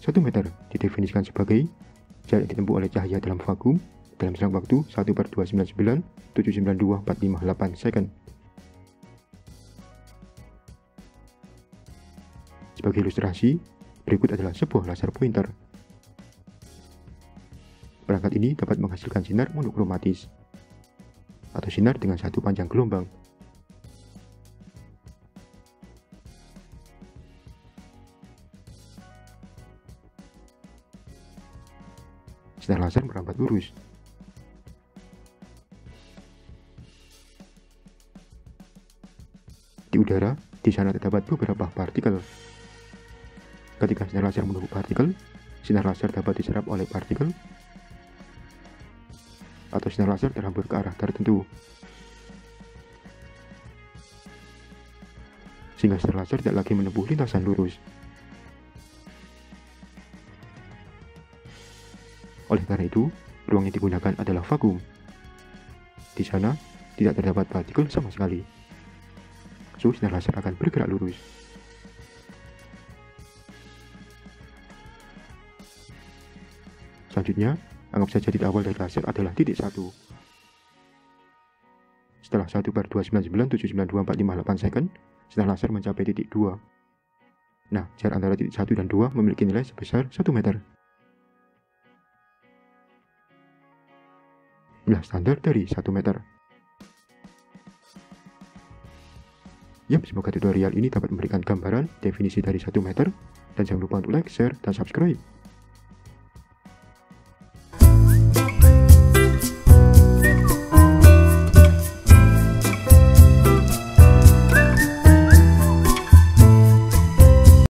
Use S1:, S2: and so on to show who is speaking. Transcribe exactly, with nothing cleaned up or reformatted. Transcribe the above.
S1: satu meter didefinisikan sebagai jarak ditempuh oleh cahaya dalam vakum dalam selang waktu satu per dua ratus sembilan puluh sembilan tujuh ratus sembilan puluh dua empat ratus lima puluh delapan second. Sebagai ilustrasi, berikut adalah sebuah laser pointer. Perangkat ini dapat menghasilkan sinar monokromatis atau sinar dengan satu panjang gelombang. Sinar laser merambat lurus. Di udara, di sana terdapat beberapa partikel. Ketika sinar laser menumpuk partikel, sinar laser dapat diserap oleh partikel atau sinar laser terhambur ke arah tertentu, sehingga sinar laser tidak lagi menempuh lintasan lurus. Oleh karena itu, ruang yang digunakan adalah vakum. Di sana tidak terdapat partikel sama sekali, so sinar laser akan bergerak lurus. Selanjutnya, anggap saja titik awal dari laser adalah titik satu. Setelah satu per dua ratus sembilan puluh sembilan tujuh ratus sembilan puluh dua empat ratus lima puluh delapan second, sinar laser mencapai titik dua. Nah, jarak antara titik satu dan dua memiliki nilai sebesar satu meter. Inilah standar dari satu meter. Yap, semoga tutorial ini dapat memberikan gambaran definisi dari satu meter, dan jangan lupa untuk like, share, dan subscribe.